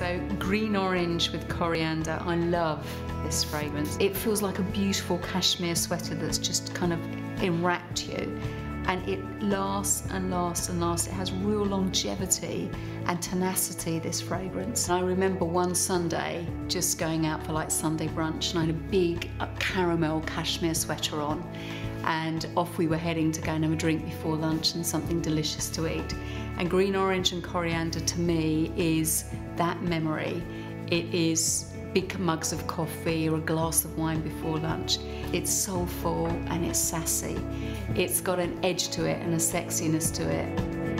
So green orange with coriander. I love this fragrance. It feels like a beautiful cashmere sweater that's just kind of enwrapped you. And it lasts and lasts and lasts. It has real longevity and tenacity, this fragrance. And I remember one Sunday just going out for like Sunday brunch, and I had a big caramel cashmere sweater on, and off we were heading to go and have a drink before lunch and something delicious to eat. And green orange and coriander to me is that memory. It is big mugs of coffee or a glass of wine before lunch. It's soulful and it's sassy. It's got an edge to it and a sexiness to it.